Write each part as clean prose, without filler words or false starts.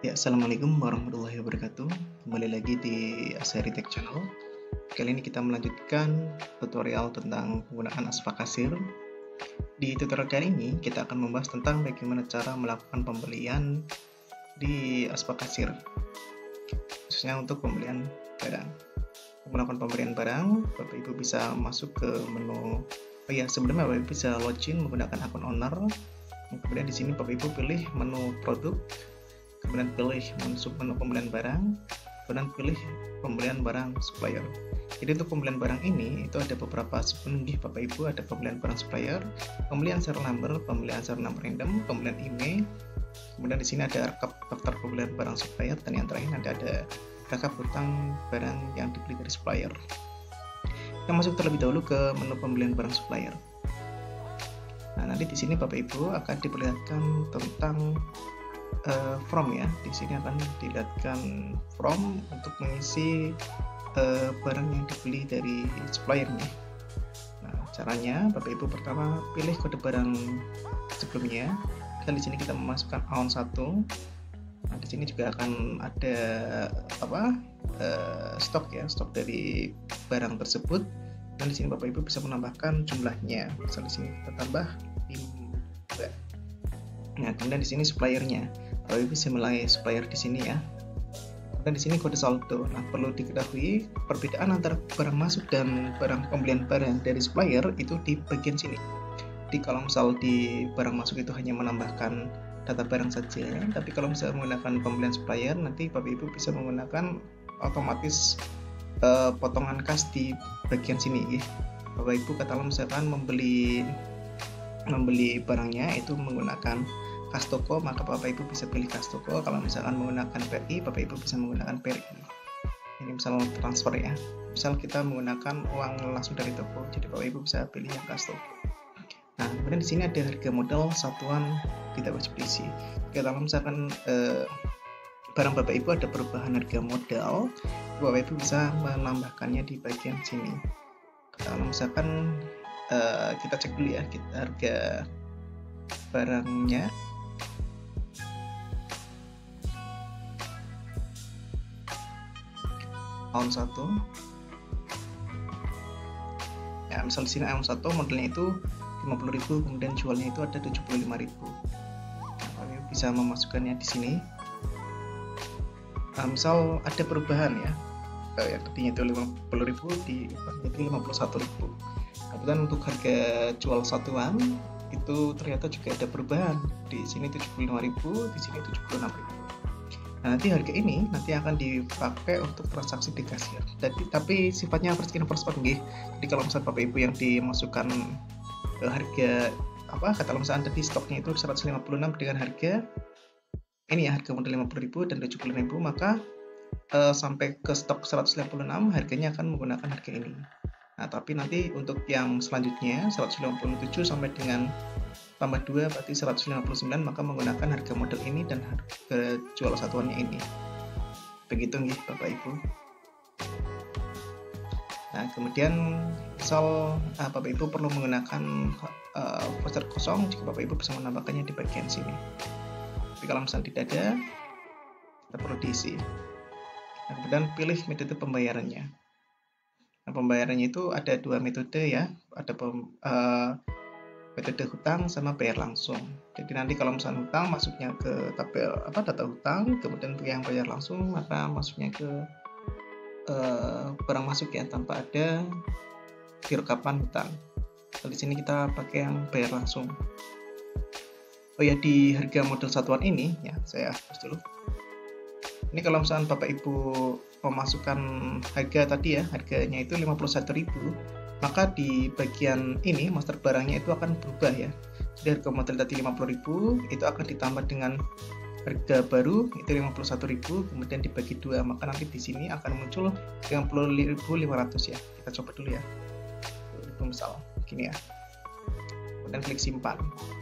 Ya, assalamualaikum warahmatullahi wabarakatuh. Kembali lagi di Asari Tech Channel. Kali ini kita melanjutkan tutorial tentang penggunaan Aspa Kasir. Di tutorial kali ini kita akan membahas tentang bagaimana cara melakukan pembelian di Aspa Kasir, khususnya untuk pembelian barang. Untuk melakukan pembelian barang, Bapak Ibu bisa masuk ke menu. Sebelumnya Bapak Ibu bisa login menggunakan akun owner. Kemudian di sini Bapak Ibu pilih menu produk, kemudian pilih menu pembelian barang, kemudian pilih pembelian barang supplier. Jadi untuk pembelian barang ini itu ada beberapa sebenarnya Bapak Ibu, ada pembelian barang supplier, pembelian serial number, pembelian serial number random, pembelian email. Kemudian di sini ada rekap daftar pembelian barang supplier, dan yang terakhir nanti ada rekap hutang barang yang dibeli dari supplier. Kita masuk terlebih dahulu ke menu pembelian barang supplier. Nah, nanti di sini Bapak Ibu akan diperlihatkan tentang from ya. Di sini akan dilihatkan from untuk mengisi barang yang dibeli dari suppliernya. Nah, caranya Bapak Ibu pertama pilih kode barang sebelumnya. Dan di sini kita memasukkan account 1. Nah, di sini juga akan ada stok dari barang tersebut. Dan di sini Bapak Ibu bisa menambahkan jumlahnya. Misal di sini kita tambah 5. Nah, kemudian di sini suppliernya. Bapak Ibu bisa mulai supplier di sini ya. Dan di sini kode saldo. Nah, perlu diketahui perbedaan antara barang masuk dan barang pembelian barang dari supplier itu di bagian sini. Jadi kalau misal di barang masuk itu hanya menambahkan data barang saja, tapi kalau misalnya menggunakan pembelian supplier, nanti Bapak Ibu bisa menggunakan otomatis potongan kas di bagian sini ya. Bapak Ibu kalau misalkan membeli barangnya itu menggunakan kas toko, maka Bapak Ibu bisa pilih kas toko. Kalau misalkan menggunakan PRI, Bapak Ibu bisa menggunakan PRI. Ini misal transfer ya. Misal kita menggunakan uang langsung dari toko, jadi Bapak Ibu bisa pilih yang kas toko. Nah, kemudian di sini ada harga modal satuan tidak wajib diisi. Kalau misalkan barang Bapak Ibu ada perubahan harga modal, Bapak Ibu bisa menambahkannya di bagian sini. Kalau misalkan kita cek dulu ya, kita harga barangnya. Account 1. Ya, misal di sini account 1 modelnya itu 50.000, kemudian jualnya itu ada 75.000. Nah, bisa memasukkannya di sini. Nah, misal ada perubahan ya, yang tadinya itu 50.000 jadi 51.000. Kemudian untuk harga jual satuan itu ternyata juga ada perubahan. Di sini 75.000, di sini 76.000. Nah, nanti harga ini nanti akan dipakai untuk transaksi di kasir. Tapi sifatnya first in first out nggih. Jadi kalau misalnya Bapak Ibu yang dimasukkan harga kalau misalnya ada di stoknya itu 156 dengan harga ini ya, harga modal 50.000 dan 75.000, maka sampai ke stok 156 harganya akan menggunakan harga ini. Nah, tapi nanti untuk yang selanjutnya 157 sampai dengan tambah 2 berarti 159, maka menggunakan harga model ini dan harga jual satuannya ini. Begitu nggih Bapak Ibu. Nah, kemudian misal Bapak Ibu perlu menggunakan voucher kosong, jika Bapak Ibu bisa menambahkannya di bagian sini. Tapi kalau misalnya tidak ada, kita perlu diisi. Nah, kemudian pilih metode pembayarannya. Nah, pembayarannya itu ada 2 metode ya, ada metode hutang sama bayar langsung. Jadi nanti kalau misalnya hutang masuknya ke tabel data hutang, kemudian yang bayar langsung maka masuknya ke barang masuk ya, tanpa ada direkapan hutang. Di sini kita pakai yang bayar langsung. Oh ya, di harga model satuan ini ya, saya hapus dulu. Ini kalau misalnya Bapak Ibu memasukkan harga tadi ya, harganya itu 51.000, maka di bagian ini master barangnya itu akan berubah ya. Jadi harga model tadi 50.000 itu akan ditambah dengan harga baru itu 51.000, kemudian dibagi 2, maka nanti di sini akan muncul 50.500 ya. Kita coba dulu ya. Misal gini ya. Kemudian klik simpan.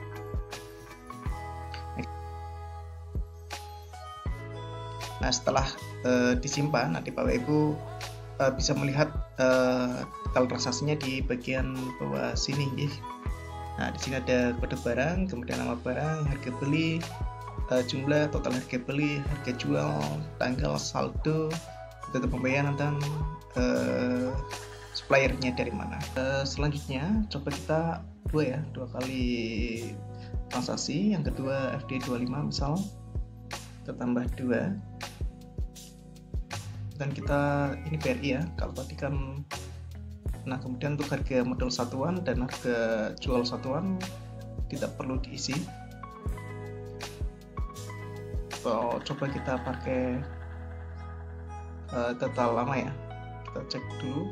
Nah, setelah disimpan, nanti Bapak Ibu bisa melihat detail transaksinya di bagian bawah sini. Nah, di sini ada kode barang, kemudian nama barang, harga beli, jumlah, total harga beli, harga jual, tanggal, saldo, tutup pembayaran, dan suppliernya dari mana. Selanjutnya coba kita dua kali transaksi. Yang kedua FD25 misal kita tambah 2, dan kita ini BRI ya, kalau tadi kan. Nah, kemudian untuk harga modal satuan dan harga jual satuan tidak perlu diisi. So, coba kita pakai total lama ya. Kita cek dulu.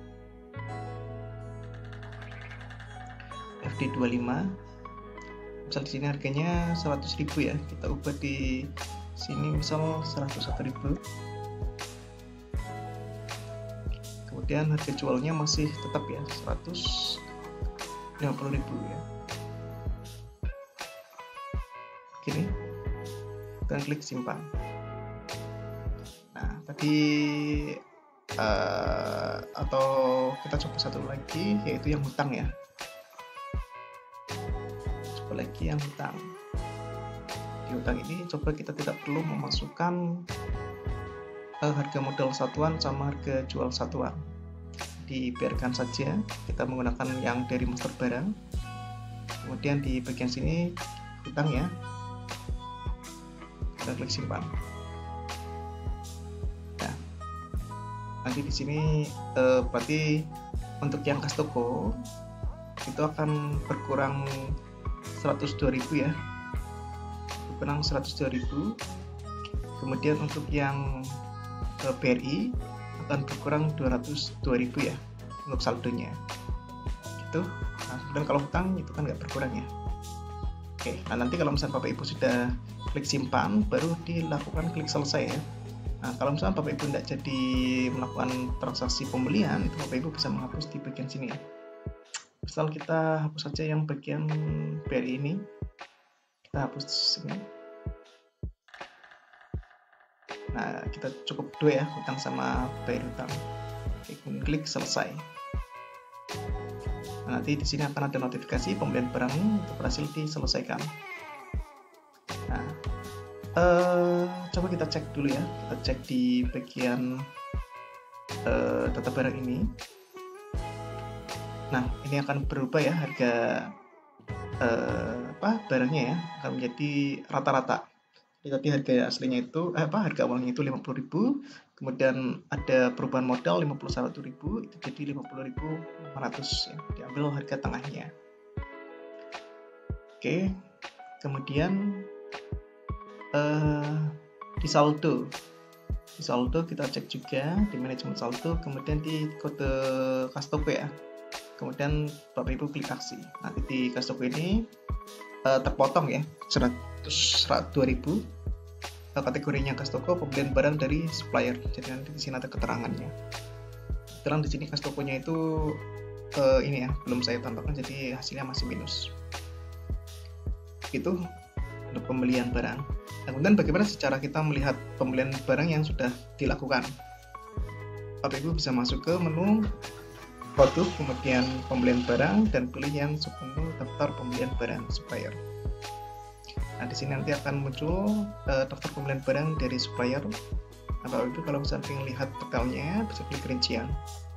FD25. Misal di sini harganya 100.000 ya. Kita ubah di sini misal 101.000. Kemudian harga jualnya masih tetap ya 150.000 ya. Gini, dan klik simpan. Nah, tadi atau kita coba satu lagi, yaitu yang hutang ya. Coba lagi yang hutang. Di hutang ini coba kita tidak perlu memasukkan harga modal satuan sama harga jual satuan. Dibiarkan saja, kita menggunakan yang dari master barang. Kemudian di bagian sini hutang ya, kita klik simpan. Nah, nanti di sini berarti untuk yang kas toko itu akan berkurang 102.000 ya, berkurang 102.000. Kemudian untuk yang BRI akan berkurang 202.000 ya untuk saldonya gitu. Nah, kemudian kalau hutang itu kan nggak berkurang ya. Oke, nah nanti kalau misalnya Bapak Ibu sudah klik simpan, baru dilakukan klik selesai ya. Nah, kalau misalnya Bapak Ibu tidak jadi melakukan transaksi pembelian, itu Bapak Ibu bisa menghapus di bagian sini ya. Misal kita hapus saja yang bagian BRI ini, kita hapus sini. Nah, kita cukup 2 ya, hutang sama bayar hutang. Oke, klik selesai. Nah, nanti di sini akan ada notifikasi pembelian barang berhasil diselesaikan. Nah, coba kita cek dulu ya. Kita cek di bagian data barang ini. Nah, ini akan berubah ya harga barangnya ya, akan menjadi rata-rata. Tadi harga aslinya itu harga awalnya itu 50.000, kemudian ada perubahan modal 51.000, itu jadi 50.500 ya, diambil harga tengahnya. Oke, kemudian di saldo kita cek juga di manajemen saldo, kemudian di kode kas toko ya, kemudian Bapak Ibu klik aksi. Nanti di kas toko ini terpotong ya 2.000 kategorinya kas toko pembelian barang dari supplier. Jadi nanti di sini ada keterangannya. Kebetulan di sini kas tokonya itu ini ya, belum saya tambahkan, jadi hasilnya masih minus. Itu untuk pembelian barang. Nah, kemudian bagaimana cara kita melihat pembelian barang yang sudah dilakukan? Bapak Ibu bisa masuk ke menu produk, kemudian pembelian barang, dan pilih yang submenu daftar pembelian barang supplier. Nah, di sini nanti akan muncul daftar pembelian barang dari supplier. Nah, Bapak Ibu kalau misalnya ingin lihat detailnya, bisa klik rincian.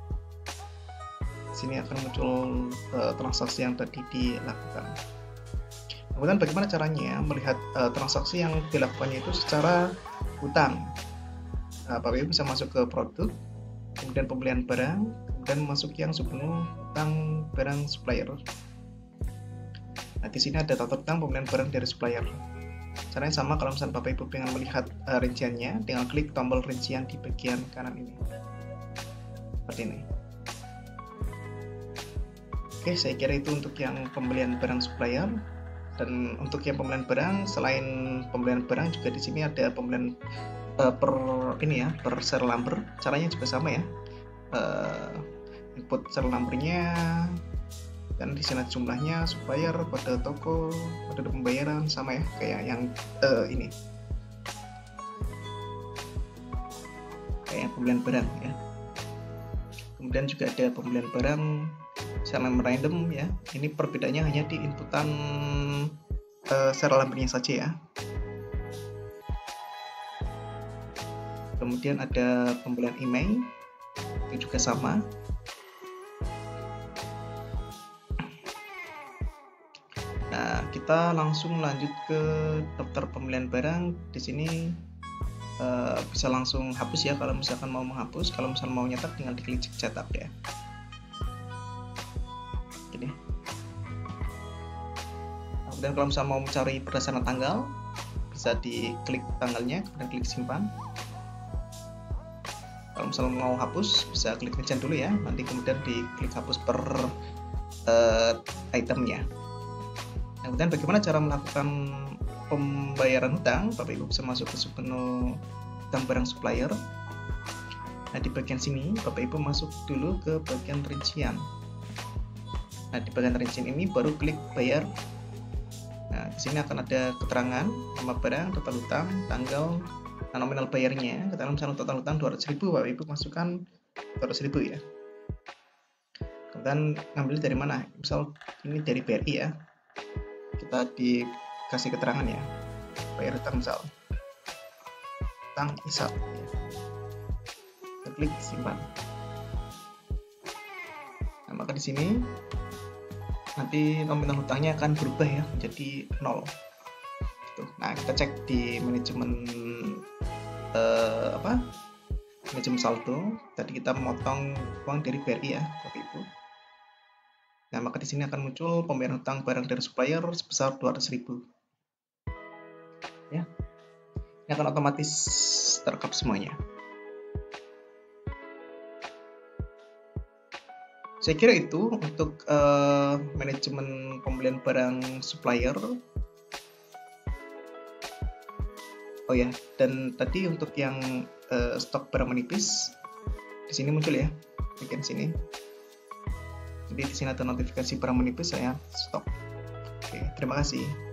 Di sini akan muncul transaksi yang tadi dilakukan. Kemudian bagaimana caranya melihat transaksi yang dilakukannya itu secara hutang? Nah, Bapak Ibu bisa masuk ke produk, kemudian pembelian barang, kemudian masuk yang submenu hutang barang supplier. Nah, di sini ada daftar hutang pembelian barang dari supplier. Caranya sama, kalau misalnya Bapak Ibu ingin melihat rinciannya, tinggal klik tombol rincian di bagian kanan ini. Seperti ini. Oke, saya kira itu untuk yang pembelian barang supplier. Dan untuk yang pembelian barang, selain pembelian barang juga di sini ada pembelian per serial number. Caranya juga sama ya. Input serial numbernya, dan di sini jumlahnya, supplier, kode toko, kode pembayaran, sama ya kayak yang ini, kayak pembelian barang ya. Kemudian juga ada pembelian barang serial number random ya. Ini perbedaannya hanya di inputan serial numbernya saja ya. Kemudian ada pembelian email, itu juga sama. Nah, kita langsung lanjut ke daftar pembelian barang. Di sini bisa langsung hapus ya kalau misalkan mau menghapus. Kalau misalkan mau nyetak, tinggal diklik cetak ya. Gini. Kemudian kalau misalkan mau mencari berdasarkan tanggal, bisa diklik tanggalnya, kemudian klik simpan. Kalau misalnya mau hapus, bisa klik ngejan dulu ya, nanti kemudian diklik hapus per itemnya. Nah, kemudian bagaimana cara melakukan pembayaran hutang? Bapak Ibu bisa masuk ke submenu hutang barang supplier. Nah, di bagian sini Bapak Ibu masuk dulu ke bagian rincian. Nah, di bagian rincian ini baru klik bayar. Nah, di sini akan ada keterangan nama barang, total hutang, tanggal, nominal bayarnya. Kita misalnya total hutang 200.000, Bapak Ibu masukkan 200.000 ya. Kemudian ngambil dari mana? Misal ini dari BRI ya. Kita dikasih keterangan ya. Bayar hutang misal. Hutang ISAP. Kita klik simpan. Nah, maka di sini nanti nominal hutangnya akan berubah ya menjadi 0. Gitu. Nah, kita cek di manajemen manajemen saldo. Tadi kita memotong uang dari BRI ya, Bapak Ibu. Nah, maka di sini akan muncul pembayaran hutang barang dari supplier sebesar 200.000. Ya. Ini akan otomatis terekam semuanya. Saya kira itu untuk manajemen pembelian barang supplier. Oh ya, dan tadi untuk yang stok barang menipis, di sini muncul ya, bagian sini. Jadi di sini ada notifikasi barang menipis, saya stop. Oke, terima kasih.